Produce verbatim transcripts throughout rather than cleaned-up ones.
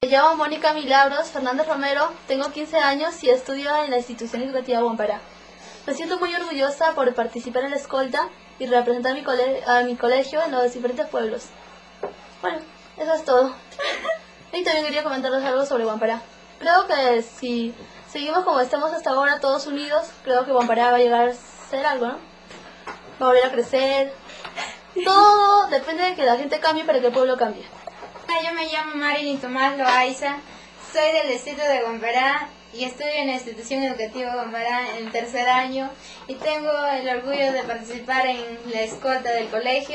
Me llamo Mónica Milagros Fernández Romero, tengo quince años y estudio en la institución educativa Guampará. Me siento muy orgullosa por participar en la escolta y representar mi cole a mi colegio en los diferentes pueblos. Bueno, eso es todo. Y también quería comentarles algo sobre Guampará. Creo que si seguimos como estamos hasta ahora, todos unidos, creo que Guampará va a llegar a ser algo, ¿no? Va a volver a crecer. Todo depende de que la gente cambie para que el pueblo cambie. Yo me llamo Marilyn Tomás Loaiza, soy del distrito de Guampará y estudio en la institución educativa Guampará en el tercer año y tengo el orgullo de participar en la escolta del colegio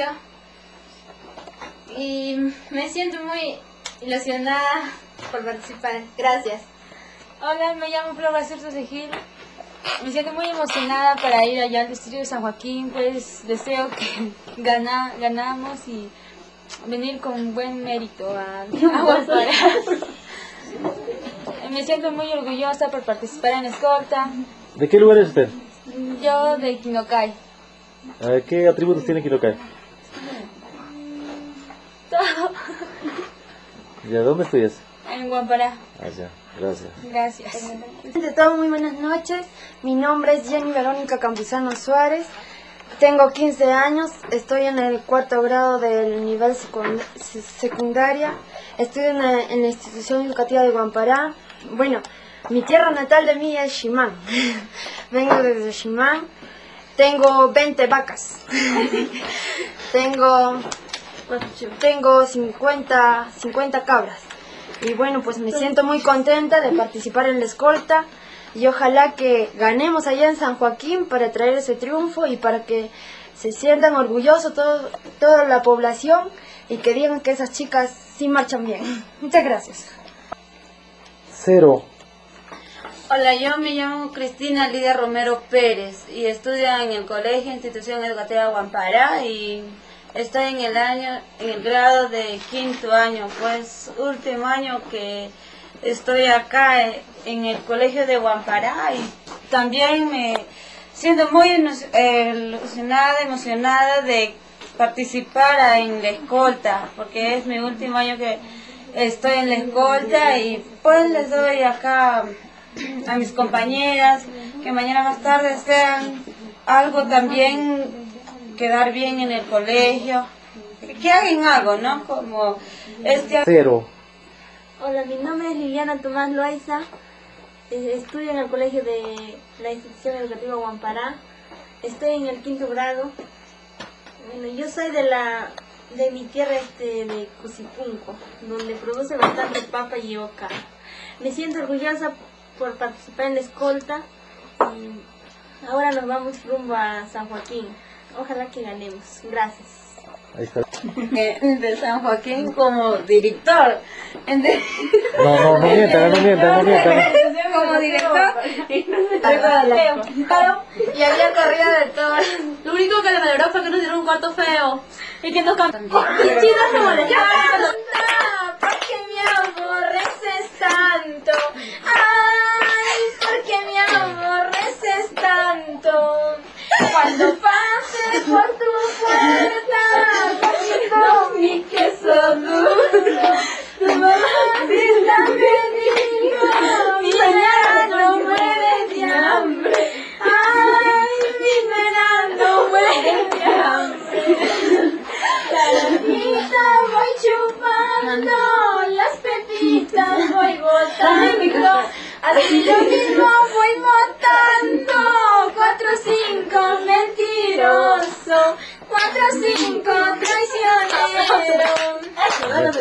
y me siento muy ilusionada por participar. Gracias. Hola, me llamo Flora Cerzo Gil. Me siento muy emocionada para ir allá al distrito de San Joaquín, pues deseo que gana, ganamos y venir con buen mérito a, a Guampará. Me siento muy orgullosa por participar en la escolta. ¿De qué lugar es usted? Yo de Quinocay. A ¿Qué atributos tiene Quinocay? Todo. ¿De dónde estudias? En Guampará. Ah, ya, gracias. Gracias. Ante todo, muy buenas noches. Mi nombre es Jenny Verónica Campuzano Suárez. Tengo quince años, estoy en el cuarto grado del nivel secundaria. Estudio en la, en la institución educativa de Guampará. Bueno, mi tierra natal de mí es Ximán. Vengo desde Ximán. Tengo veinte vacas. tengo tengo cincuenta, cincuenta cabras. Y bueno, pues me siento muy contenta de participar en la escolta y ojalá que ganemos allá en San Joaquín para traer ese triunfo y para que se sientan orgullosos todo, toda la población y que digan que esas chicas sí marchan bien. Muchas gracias. Cero. Hola, yo me llamo Cristina Lidia Romero Pérez y estudio en el Colegio Institución Educativa Guampará y estoy en el año, en el grado de quinto año, pues último año que estoy acá en el colegio de Guampará y también me siento muy ilusionada, emocionada de participar en la escolta, porque es mi último año que estoy en la escolta y pues les doy acá a mis compañeras que mañana más tarde sean algo también, quedar bien en el colegio, que hagan algo, ¿no? Como este... Cero. Hola, mi nombre es Liliana Tomás Loaiza, estudio en el colegio de la institución educativa Guampará, estoy en el quinto grado. Bueno, yo soy de la de mi tierra este de Cusipunco, donde produce bastante papa y oca. Me siento orgullosa por participar en la escolta y ahora nos vamos rumbo a San Joaquín. Ojalá que ganemos. Gracias. Ahí está. De San Joaquín como director. No, no, no mientan, no mientan, no mientan. Como director. Y había corrida de todo. Lo único que le celebró fue que nos dieron un cuarto feo y que nos cambiaron. Y chicas se molestaron. ¿Por qué me aborreces tanto? Ay, ¿por qué me aborreces tanto? Cuando pases por tu puerta comiendo mi queso duro, tu mamá grita me dijo, mi verano muere de hambre. Ay, mi verano muere de hambre. Naranjita voy chupando, las pepitas voy botando, así lo mismo voy botando. Cuatro, cinco, mentiroso. Cuatro, cinco, traicionero.